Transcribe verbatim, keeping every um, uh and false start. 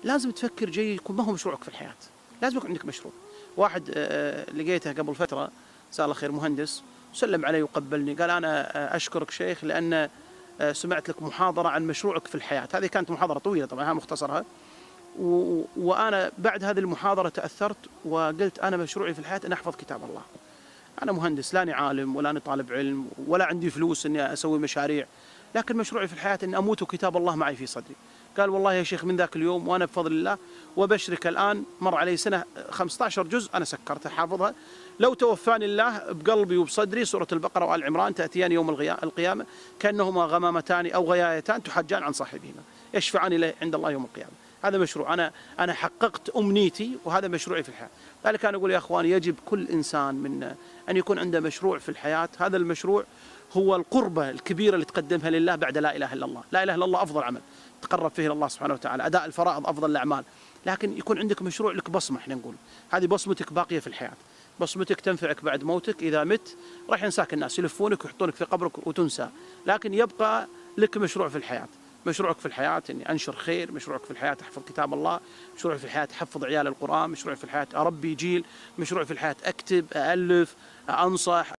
لازم تفكر جيد يكون ما هو مشروعك في الحياة. لازم يكون عندك مشروع. واحد لقيته قبل فترة جزاه الله خير مهندس، سلم علي وقبلني قال أنا أشكرك شيخ لأن سمعت لك محاضرة عن مشروعك في الحياة. هذه كانت محاضرة طويلة طبعا، ها مختصرها، وأنا بعد هذه المحاضرة تأثرت وقلت أنا مشروعي في الحياة أن أحفظ كتاب الله. أنا مهندس، لاني عالم ولا أنا طالب علم ولا عندي فلوس إني أسوي مشاريع، لكن مشروعي في الحياة أن أموت وكتاب الله معي في صدري. قال والله يا شيخ من ذاك اليوم وأنا بفضل الله وبشرك الآن مر علي سنة خمسة عشر جزء أنا سكرتها حافظها. لو توفاني الله بقلبي وبصدري سورة البقرة وآل عمران تأتيان يوم القيامة كأنهما غمامتان أو غيايتان تحجان عن صاحبهما يشفعان إليه عند الله يوم القيامة. هذا مشروع، أنا أنا حققت أمنيتي وهذا مشروعي في الحياة. لذلك أنا أقول يا أخواني يجب كل إنسان منا أن يكون عنده مشروع في الحياة. هذا المشروع هو القربة الكبيرة اللي تقدمها لله بعد لا إله إلا الله. لا إله إلا الله أفضل عمل تقرب فيه إلى الله سبحانه وتعالى، أداء الفرائض أفضل الأعمال، لكن يكون عندك مشروع لك بصمة. احنا نقول هذه بصمتك باقية في الحياة، بصمتك تنفعك بعد موتك. إذا مت راح ينساك الناس، يلفونك ويحطونك في قبرك وتنسى، لكن يبقى لك مشروع في الحياة. مشروعك في الحياة إني أنشر خير، مشروعك في الحياة أحفظ كتاب الله، مشروعي في الحياة أحفظ عيال القرآن، مشروعي في الحياة أربي جيل، مشروعي في الحياة أكتب، أألف، أنصح.